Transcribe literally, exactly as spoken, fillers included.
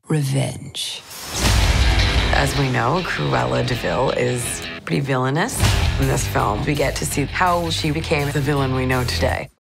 revenge. As we know, Cruella de Vil is pretty villainous. In this film, we get to see how she became the villain we know today.